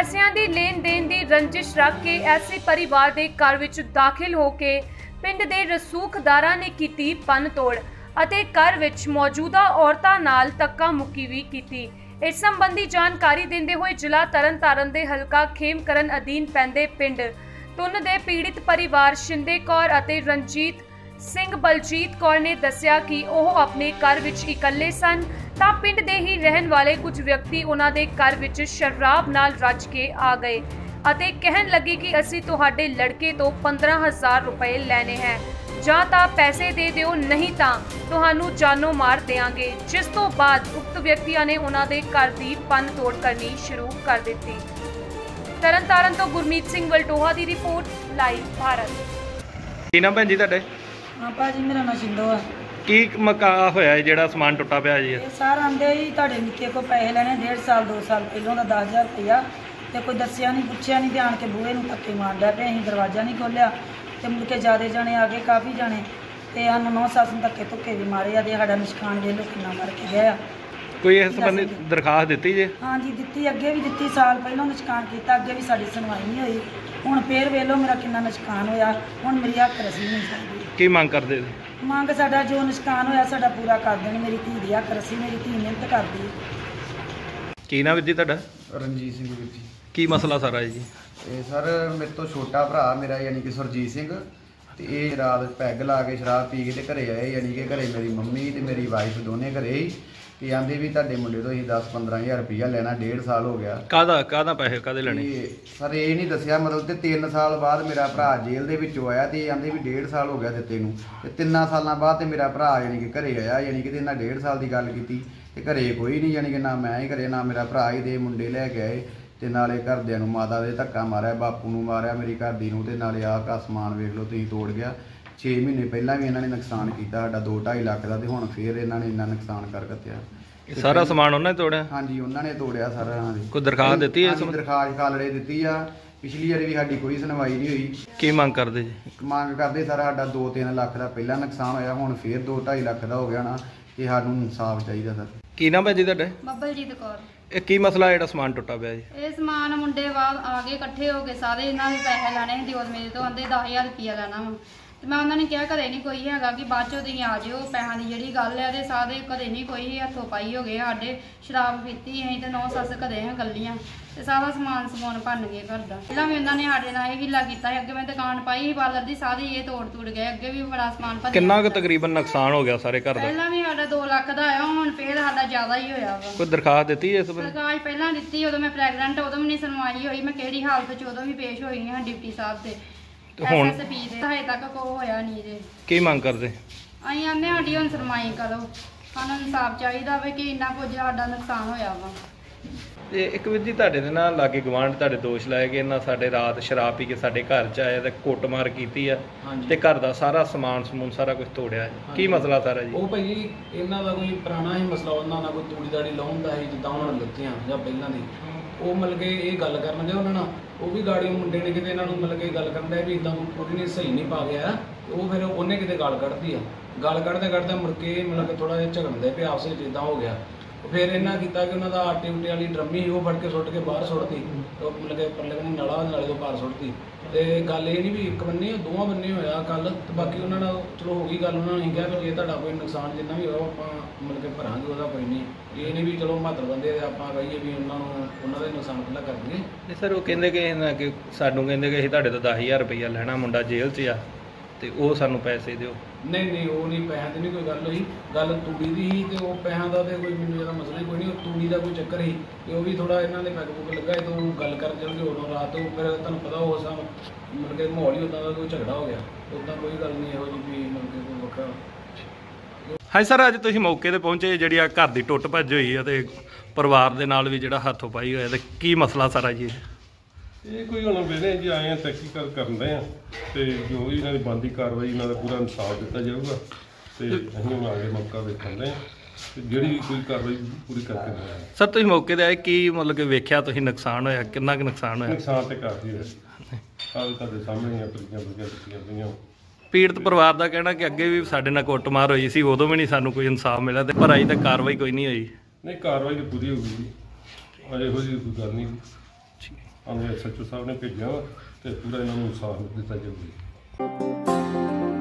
पैसिਆਂ ਦੀ लेन then ਦੀ रंजिश रख के ऐसे परिवार ਦੇ घर ਵਿੱਚ दाखिल हो के पिंड ਦੇ रसूखदारां ने की पन तोड़ ਅਤੇ घर ਵਿੱਚ मौजूदा औरतां ਨਾਲ ਧੱਕਾ ਮੁੱਕੀ भी की। इस संबंधी जानकारी देंदे हुए जिला तरनतारन दे हलका खेमकरन अधीन पैंदे पिंड तुन दे पीड़ित परिवार शिंदे कौर ਅਤੇ रंजीत सिंह बलजीत कौर ने दस्सिया कि ਉਹ अपने घर ਵਿੱਚ इकल्ले सन ਤਾਂ ਪਿੰਡ ਦੇ ਹੀ ਰਹਿਣ ਵਾਲੇ ਕੁਝ ਵਿਅਕਤੀ ਉਹਨਾਂ ਦੇ ਘਰ ਵਿੱਚ ਸ਼ਰਾਬ ਨਾਲ ਰੱਜ ਕੇ ਆ ਗਏ ਅਤੇ ਕਹਿਣ ਲੱਗੇ ਕਿ ਅਸੀਂ ਤੁਹਾਡੇ ਲੜਕੇ ਤੋਂ 15000 रुपए ਲੈਣੇ ਹੈ ਜਾਂ ਤਾਂ ਪੈਸੇ ਦੇ ਦਿਓ ਨਹੀਂ ਤਾਂ ਤੁਹਾਨੂੰ ਜਾਨੋਂ ਮਾਰ ਦੇਵਾਂਗੇ। ਜਿਸ ਤੋਂ ਬਾਅਦ ਉਕਤ ਵਿਅਕਤੀਆਂ ਨੇ ਉਹਨਾਂ ਦੇ ਘਰ ਦੀ ਪੰਨ ਤੋੜ ਕਰਨੀ ਸ਼ੁਰੂ ਕਰ ਦਿੱਤੀ। ਤਰਨਤਾਰਨ ਤੋਂ ਗੁਰਮੀਤ ਸਿੰਘ ਵਲਟੋਹਾ ਦੀ ਰਿਪੋਰਟ ਲਾਈਵ ਭਾਰਤ। ਕੀ ਨਾਮ ਭੈਣ ਜੀ ਤੁਹਾਡੇ? हाँ भाजी मेरा नाम शिंदो है। ਕੀ ਮਕਾ ਹੋਇਆ ਜਿਹੜਾ ਸਮਾਨ ਟੁੱਟਾ ਪਿਆ ਜੀ? ये सर आंदे ही ਤੁਹਾਡੇ ਨਿੱਕੇ को पैसे ਲੈਣੇ 1.5 साल 2 साल ਪਹਿਲੋਂ ਦਾ 10000 रुपया ਤੇ ਕੋਈ ਦੱਸਿਆ ਨਹੀਂ ਪੁੱਛਿਆ ਨਹੀਂ ਧਿਆਨ ਕੇ ਬੂਹੇ ਨੂੰ ਧੱਕੇ ਮਾਰਦਾ ਪਿਆ। ਅਸੀਂ ਦਰਵਾਜ਼ਾ ਨਹੀਂ ਖੋਲਿਆ ਤੇ ਮੁੜ ਕੇ ਜ਼ਿਆਦੇ ਜਾਣੇ ਆ ਗਏ ਕਾਫੀ ਜਾਣੇ ਤੇ ਸਾਨੂੰ 9 ਸੱਸ ਨੂੰ ਧੱਕੇ ਧੁੱਕੇ ਵੀ ਮਾਰੇ ਆ ਤੇ ਸਾਡਾ ਨਿਸ਼ਕਾਨ ਵੇ ਲੋ ਕਿੰਨਾ ਮਾਰ ਕੇ ਗਿਆ। ਕੋਈ ਇਸ ਸੰਬੰਧੀ ਦਰਖਾਸਤ ਦਿੱਤੀ ਜੇ? हाँ जी ਦਿੱਤੀ ਅੱਗੇ ਵੀ ਦਿੱਤੀ ਸਾਲ ਪਹਿਲਾਂ ਨਿਸ਼ਕਾਨ ਕੀਤਾ ਅੱਗੇ ਵੀ ਸਾਡੀ ਸੁਣਵਾਈ ਨਹੀਂ ਹੋਈ। ਹੁਣ ਫੇਰ ਵੇਖ ਲਓ ਮੇਰਾ ਕਿੰਨਾ ਨਿਸ਼ਕਾਨ ਹੋਇਆ। ਹੁਣ ਮੇਰੀ ਹੱਕ ਰਸੀ ਨਹੀਂ ਚਾਹੀਦੀ। ਕੀ ਮੰਗ ਕਰਦੇ? ਮੰਗ ਸਾਡਾ ਜੋ ਨਿਸ਼ਕਾਨ ਹੋਇਆ ਸਾਡਾ ਪੂਰਾ ਕਰ ਦੇਣ। ਮੇਰੀ ਧੀ ਦੀ ਹੱਕ ਰਸੀ ਮੇਰੀ ਧੀ ਮਿਹਨਤ ਕਰਦੀ ਹੈ। ਕੀ ਨਾਮ ਜੀ ਤੁਹਾਡਾ? ਰਣਜੀਤ ਸਿੰਘ ਵੀਰ ਜੀ। ਕੀ ਮਸਲਾ ਸਾਰਾ ਜੀ? ਇਹ ਸਰ ਮੇਰੇ ਤੋਂ ਛੋਟਾ ਭਰਾ ਮੇਰਾ ਯਾਨੀ ਕਿ ਸੁਰਜੀਤ ਸਿੰਘ ਤੇ ਇਹ ਰਾਤ ਪੈਗ ਲਾ ਕੇ ਸ਼ਰਾਬ ਪੀ ਕੇ ਤੇ ਘਰੇ ਆਏ ਯਾਨੀ ਕਿ ਘਰੇ ਮੇਰੀ ਮੰਮੀ ਤੇ ਮੇਰੀ ਵਾਈਫ ਦੋਨੇ ਘਰੇ ਹੀ ਤੇ ਆਂਦੇ ਵੀ ਤੁਹਾਡੇ ਮੁੰਡੇ ਤੋਂ ਅਸੀਂ 10-15000 ਰੁਪਈਆ ਲੈਣਾ 1.5 ਸਾਲ ਹੋ ਗਿਆ। ਕਾਹਦਾ ਪੈਸੇ ਕਾਹਦੇ ਲੈਣੇ? ਸਰ ਇਹ ਨਹੀਂ ਦੱਸਿਆ ਮਤਲਬ ਤੇ 3 ਸਾਲ ਬਾਅਦ ਮੇਰਾ ਭਰਾ ਜੇਲ੍ਹ ਦੇ ਵਿੱਚੋਂ ਆਇਆ ਤੇ ਆਂਦੇ ਵੀ 1.5 ਸਾਲ ਹੋ ਗਿਆ ਦਿੱਤੇ ਨੂੰ ਤੇ 3 ਸਾਲਾਂ ਬਾਅਦ ਤੇ ਮੇਰਾ ਭਰਾ ਯਾਨੀ ਕਿ ਘਰੇ ਆਇਆ ਯਾਨੀ ਕਿ ਤੇ ਇਹਨਾਂ 1.5 ਸਾਲ ਦੀ ਗੱਲ ਕੀਤੀ ਤੇ ਘਰੇ ਕੋਈ ਨਹੀਂ ਯਾਨੀ ਕਿ ਨਾ ਮੈਂ ਹੀ ਘਰੇ ਨਾ ਮੇਰਾ ਭਰਾ ਹੀ ਦੇ ਮੁੰਡੇ ਲੈ ਕੇ ਆਏ ਤੇ ਨਾਲੇ ਘਰਦਿਆਂ ਨੂੰ ਮਾਤਾ ਦੇ ਧੱਕਾ ਮਾਰਿਆ ਬਾਪੂ ਨੂੰ ਮਾਰਿਆ ਮੇਰੀ ਘਰ ਦੀ ਨੂੰ ਤੇ ਨਾਲੇ ਆਹ ਕਾ ਸਮਾਨ ਵੇਖ ਲਓ ਤੁਸੀਂ ਤੋੜ ਗਿਆ। 6 ਮਹੀਨੇ ਪਹਿਲਾਂ ਵੀ ਇਹਨਾਂ ਨੇ ਨੁਕਸਾਨ ਕੀਤਾ ਸਾਡਾ 2-2.5 ਲੱਖ ਦਾ ਤੇ ਹੁਣ ਫੇਰ ਇਹਨਾਂ ਨੇ ਇੰਨਾ ਨੁਕਸਾਨ ਕਰ ਦਿੱਤਾ। ਸਾਰਾ ਸਮਾਨ ਉਹਨਾਂ ਨੇ ਤੋੜਿਆ? ਹਾਂਜੀ ਉਹਨਾਂ ਨੇ ਤੋੜਿਆ ਸਾਰਾ। ਇਹਨਾਂ ਦੀ ਕੋਈ ਦਰਖਾਸਤ ਦਿੱਤੀ ਹੈ? ਦਰਖਾਸਤ ਕਾਲੜੇ ਦਿੱਤੀ ਆ। ਪਿਛਲੀ ਵਾਰੀ ਵੀ ਸਾਡੀ ਕੋਈ ਸੁਣਵਾਈ ਨਹੀਂ ਹੋਈ। ਕੀ ਮੰਗ ਕਰਦੇ ਜੀ? ਮੰਗ ਕਰਦੇ ਸਾਰਾ ਸਾਡਾ 2-3 ਲੱਖ ਦਾ ਪਹਿਲਾਂ ਨੁਕਸਾਨ ਹੋਇਆ ਹੁਣ ਫੇਰ 2-2.5 ਲੱਖ ਦਾ ਹੋ ਗਿਆ ਨਾ ਤੇ ਸਾਨੂੰ ਇਨਸਾਫ ਚਾਹੀਦਾ ਸਰ। ਕੀ ਨਾਮ ਹੈ ਜੀ ਤੁਹਾਡਾ? ਬੱਬਲਜੀਤ ਕੌਰ। ਇਹ ਕੀ ਮਸਲਾ ਜਿਹੜਾ ਸਮਾਨ ਟੁੱਟਾ ਪਿਆ ਜੀ? ਇਹ ਸਮਾਨ ਮੁੰਡੇ ਬਾਅਦ ਆ ਗਏ ਇਕੱਠੇ ਹੋ ਕੇ ਸਾਰੇ ਇਹਨਾਂ ਨੇ ਪੈਸੇ ਲੈਣੇ ਦਿਓ ਮੇਰੇ ਤੋਂ ਆਂਦੇ 10000 ਰੁਪਇਆ ਲੈਣਾ ਵਾ ਤੇ ਮੈਂ ਉਹਨਾਂ ਨੇ ਕਿਹਾ ਘਰੇ ਨਹੀਂ ਕੋਈ ਹੈਗਾ ਕਿ ਬਾਅਦ ਚੋਂ ਤੁਸੀਂ ਆ ਜਿਓ ਪੈਸਿਆਂ ਦੀ ਜਿਹੜੀ ਗੱਲ ਹੈ ਤੇ ਸਾਰੇ ਘਰੇ ਨਹੀਂ ਕੋਈ ਹੱਥੋਂ ਪਾਈ ਹੋ ਗਏ ਸਾਡੇ ਸ਼ਰਾਬ ਪੀਤੀ ਅਸੀਂ ਤੇ 9 ਸੱਸ ਘਰੇ ਹਾਂ ਗੱਲੀਆਂ ਤੇ ਸਾਰਾ ਸਮਾਨ ਭੰਨ ਗਏ ਘਰ ਦਾ। ਪਹਿਲਾਂ ਵੀ ਉਹਨਾਂ ਨੇ ਸਾਡੇ ਨਾਲ ਇਹ ਹੀਲਾ ਕੀਤਾ ਸੀ। ਅੱਗੇ ਮੈਂ ਦੁਕਾਨ ਪਾਈ ਸੀ ਪਾਰਲਰ ਦੀ ਸਾਰੀ ਇਹ ਤੋੜ ਗਏ। ਅੱਗੇ ਵੀ ਬੜਾ ਸਮਾਨ ਭੰਨਿਆ। ਕਿੰਨਾ ਕੁ ਤਕਰੀਬਨ ਨੁਕਸਾਨ ਹੋ ਗਿਆ ਸਾਰੇ ਘਰ ਦਾ? ਪਹਿਲਾਂ ਵੀ ਸਾਡਾ 2 ਲੱਖ ਦਾ ਆਇਆ ਹੁਣ ਫੇਰ ਸਾਡਾ ਜ਼ਿਆਦਾ ਹੀ ਹੋਇਆ ਵਾ। ਕੋਈ ਦਰਖਾਸਤ ਦਿੱਤੀ ਇਸ ਬਾਰੇ? ਦਰਖਾਸਤ ਪਹਿਲਾਂ ਦਿੱਤੀ ਉਦੋਂ ਮੈਂ ਪ੍ਰੈਗਨੈਂਟ ਉਦੋਂ ਵੀ ਨਹੀਂ ਸੁਣਵਾਈ ਹੋਈ। ਮੈਂ ਕਿਹੜੀ ਹਾਲਤ 'ਚ ਉਦੋਂ ਵੀ ਪੇਸ਼ ਹੋਈ ਹਾਂ ਡਿਪਟੀ ਸਾਹਿਬ ਤੇ ਹੁਣ ਐਸਐਸਪੀ ਦੇ ਹਜੇ ਤੱਕ ਕੋਈ ਹੋਇਆ ਨਹੀਂ ਜੇ। ਕੀ ਮੰਗ ਕਰਦੇ? ਅਸੀਂ ਆਂਦੇ ਸਾਡੀ ਹੁਣ ਸੁਣਵਾਈ ਕਰੋ ਸਾਨੂੰ ਇਨਸਾਫ ਚਾਹੀਦਾ ਵੇ ਕਿ ਇੰਨਾ ਕੁਝ ਸਾਡਾ ਨੁਕਸਾਨ ਹੋਇਆ ਵਾ। ਤੇ ਇੱਕ ਵੀਰ ਜੀ ਤੁਹਾਡੇ ਦੇ ਨਾਲ ਲਾਗੇ ਗਵਾਂਢ ਤੁਹਾਡੇ ਦੋਸ਼ ਲਾਏ ਗਏ ਇਹਨਾਂ ਸਾਡੇ ਰਾਤ ਸ਼ਰਾਬ ਪੀ ਕੇ ਸਾਡੇ ਘਰ 'ਚ ਆਏ ਤੇ ਕੁੱਟਮਾਰ ਕੀਤੀ ਆ ਤੇ ਘਰ ਦਾ ਸਾਰਾ ਸਮਾਨ ਸਮੂਨ ਸਾਰਾ ਕੁਝ ਤੋੜਿਆ। ਕੀ ਮਸਲਾ ਸਾਰਾ ਜੀ? ਉਹ ਭਾਈ ਇਹਨਾਂ ਦਾ ਕੋਈ ਪੁਰਾਣਾ ਹੀ ਮਸਲਾ ਉਹਨਾਂ ਨਾਲ ਕੋਈ ਤੂੜੀ ਦਾੜੀ ਲਾਉਣ ਦਾ ਸੀ ਜਿੱਦਾਂ ਉਹਨਾਂ ਨੂੰ ਲੱਤੀਆਂ ਜਾਂ ਪਹਿਲਾਂ ਦੀ ਉਹ ਮਤਲਬ ਕਿ ਇਹ ਗੱਲ ਕਰਨਗੇ ਉਹਨਾਂ ਨਾਲ ਉਹ ਵੀ ਗਾੜੀ ਮੁੰਡੇ ਨੇ ਕਿਤੇ ਇਹਨਾਂ ਨੂੰ ਮਤਲਬ ਕਿ ਗੱਲ ਕਰਨ ਦਾ ਵੀ ਇੱਦਾਂ ਕੁੜੀ ਨੇ ਸਹੀ ਨਹੀਂ ਪਾ ਗਿਆ ਉਹ ਫਿਰ ਉਹਨੇ ਕਿਤੇ ਗਾਲ ਕੱਢਦੀ ਆ। ਗਾਲ ਕੱਢਦੇ ਮੁੜ ਕੇ ਮਤਲਬ ਕਿ ਥੋੜਾ ਜਿਹਾ ਝਗੜਦੇ ਪਏ ਆਪਸ ਵਿੱਚ ਇੱਦਾਂ ਹੋ ਗਿਆ। ਫਿਰ ਇਹਨਾਂ ਕੀਤਾ ਕਿ ਉਹਨਾਂ ਦਾ ਆਟੇ ਉਟੇ ਵਾਲੀ ਡਰਮੀ ਸੀ ਉਹ ਫੜ ਕੇ ਸੁੱਟ ਕੇ ਬਾਹਰ ਸੁੱਟਤੀ ਮਤਲਬ ਕਿ ਪਰਲੇ ਬੰਨੇ ਨਾਲਾ ਨਾਲੇ ਤੋਂ ਬਾਹਰ ਸੁੱਟਤੀ ਤੇ ਗੱਲ ਇਹ ਨਹੀਂ ਵੀ ਇੱਕ ਬੰਨੇ ਦੋਵਾਂ ਬੰਨੇ ਹੋਇਆ ਕੱਲ ਤੇ ਬਾਕੀ ਉਹਨਾਂ ਨਾਲ ਚਲੋ ਹੋ ਗਈ ਗੱਲ। ਉਹਨਾਂ ਨੇ ਕਿਹਾ ਵੀ ਜੇ ਤੁਹਾਡਾ ਕੋਈ ਨੁਕਸਾਨ ਜਿੰਨਾ ਵੀ ਹੋਇਆ ਆਪਾਂ ਮਤਲਬ ਕਿ ਭਰਾਂਗੇ ਉਹਦਾ ਕੋਈ ਨਹੀਂ। ਇਹ ਨਹੀਂ ਵੀ ਚਲੋ ਮਹੱਤਵ ਬੰਦੇ ਆਪਾਂ ਕਹੀਏ ਵੀ ਉਹਨਾਂ ਨੂੰ ਉਹਨਾਂ ਦਾ ਨੁਕਸਾਨ ਪਹਿਲਾਂ ਕਰ ਦਈਏ। ਨਹੀਂ ਸਰ ਉਹ ਕਹਿੰਦੇ ਕਿ ਸਾਨੂੰ ਕਹਿੰਦੇ ਕਿ ਅਸੀਂ ਤੁਹਾਡੇ ਤੋਂ 10000 ਰੁਪਈਆ ਲੈਣਾ ਮੁੰਡਾ ਜੇਲ੍ਹ 'ਚ ਆ ਤੇ ਉਹ ਸਾਨੂੰ ਪੈਸੇ ਦਿਓ। ਨਹੀਂ ਉਹ ਨਹੀਂ ਪੈਸਿਆਂ ਦੀ ਨਹੀਂ ਕੋਈ ਗੱਲ ਹੋਈ। ਗੱਲ ਤੂੜੀ ਦੀ ਸੀ ਤੇ ਉਹ ਪੈਸਿਆਂ ਦਾ ਤੇ ਕੋਈ ਮੈਨੂੰ ਜ਼ਿਆਦਾ ਮਸਲਾ ਹੀ ਕੋਈ ਨਹੀਂ। ਉਹ ਤੂੜੀ ਦਾ ਕੋਈ ਚੱਕਰ ਸੀ ਤੇ ਉਹ ਵੀ ਥੋੜਾ ਇਹਨਾਂ ਦੇ ਪੈਗ ਪੁੱਗ ਲੱਗਾ ਤੇ ਉਹ ਗੱਲ ਕਰ ਜਾਣਗੇ ਉਦੋਂ ਰਾਤ ਤੋਂ ਫਿਰ ਤੁਹਾਨੂੰ ਪਤਾ ਉਹ ਸਭ ਮਤਲਬ ਕਿ ਮਾਹੌਲ ਹੀ ਉੱਦਾਂ ਦਾ ਕੋਈ ਝਗੜਾ ਹੋ ਗਿਆ। ਉੱਦਾਂ ਕੋਈ ਗੱਲ ਨਹੀਂ ਇਹੋ ਜਿਹੀ ਵੀ ਮਤਲਬ ਕਿ ਕੋਈ ਵੱਖਰਾ। ਹਾਂਜੀ ਸਰ ਅੱਜ ਤੁਸੀਂ ਮੌਕੇ ਤੇ ਪਹੁੰਚੇ ਜਿਹੜੀ ਆ ਘਰ ਦੀ ਟੁੱਟ ਭੱਜ ਹੋਈ ਆ ਤੇ ਪਰਿਵਾਰ ਦੇ ਨਾਲ ਵੀ ਜਿਹੜਾ ਹੱਥੋਂ ਪਾਈ ਹੋਇਆ ਤੇ ਕੀ ਮਸਲਾ ਸਾਰਾ ਜੀ? ਇਹ ਕੋਈ ਹੁਣ ਵੇਲੇ ਜੀ ਆਏ ਆ ਤਹਿਕੀਕਾਤ ਕਰਨ ਦੇ ਆ ਤੇ ਜੋ ਵੀ ਇਹਨਾਂ ਦੀ ਬਣਦੀ ਕਾਰਵਾਈ ਇਹਨਾਂ ਦਾ ਪੂਰਾ ਇਨਸਾਫ ਦਿੱਤਾ ਜਾਊਗਾ ਤੇ ਅਸੀਂ ਹੁਣ ਆਗੇ ਮੌਕਾ ਵੇਖਣ ਦੇ ਆ ਤੇ ਜਿਹੜੀ ਵੀ ਕੋਈ ਕਾਰਵਾਈ ਪੂਰੀ ਕਰਕੇ ਦੇਵਾਂਗੇ। ਸਰ ਤੁਸੀਂ ਮੌਕੇ ਤੇ ਆਏ ਕੀ ਮਤਲਬ ਕਿ ਵੇਖਿਆ ਤੁਸੀਂ ਨੁਕਸਾਨ ਹੋਇਆ ਕਿੰਨਾ ਕੁ ਨੁਕਸਾਨ ਹੋਇਆ? ਨੁਕਸਾਨ ਤੇ ਕਾਫੀ ਹੋਇਆ ਆਹ ਤੁਹਾਡੇ ਸਾਹਮਣੇ ਹੀ ਆ ਪਰੀਆਂ ਦਿੱਤੀਆਂ ਪਈਆਂ। ਪੀੜਤ ਪਰਿਵਾਰ ਦਾ ਕਹਿਣਾ ਕਿ ਅੱਗੇ ਵੀ ਸਾਡੇ ਨਾਲ ਕੁੱਟਮਾਰ ਹੋਈ ਸੀ ਉਦੋਂ ਵੀ ਨਹੀਂ ਸਾਨੂੰ ਕੋਈ ਇਨਸਾਫ ਮਿਲਿਆ ਤੇ ਪਰ ਅਜੇ ਤੱਕ ਕਾਰਵਾਈ ਕੋਈ ਨਹੀਂ ਹੋਈ। ਨਹੀਂ ਕਾਰਵਾਈ ਤਾਂ ਪੂਰੀ ਹੋ ਗਈ ਜੀ ਅਜੇ ਇਹੋ ਜਿਹੀ ਕੋਈ ਗੱਲ ਨਹੀਂ। ਸਾਨੂੰ SHO ਸਾਹਿਬ ਨੇ ਭੇਜਿਆ ਵਾ ਤੇ ਪੂਰਾ ਇਹਨਾਂ ਨੂੰ ਇਨਸਾਫ ਦਿੱਤਾ ਜਾਊਗਾ।